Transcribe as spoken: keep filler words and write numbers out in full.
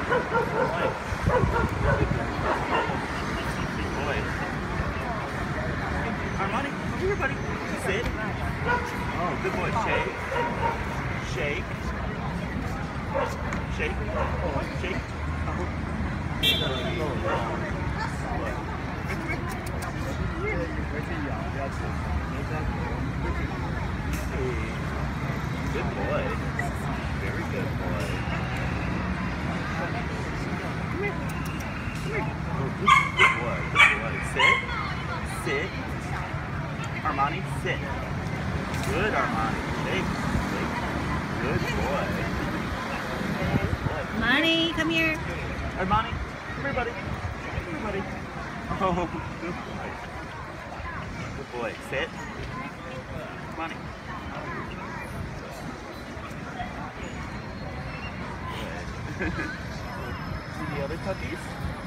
boy. Armani, over here, buddy. Sit. Oh, good boy. Shake. Shake. Shake. Shake. Good boy. Very good boy. Come here. Come here. Oh, good, good boy. Good boy. Sit. Sit. Armani, sit. Good, Armani. Shake. Shake. Good boy. Armani, come here. Armani, come here, buddy. Come here, buddy. Oh, good boy. Good boy. Sit. Armani. Good. See the other puppies?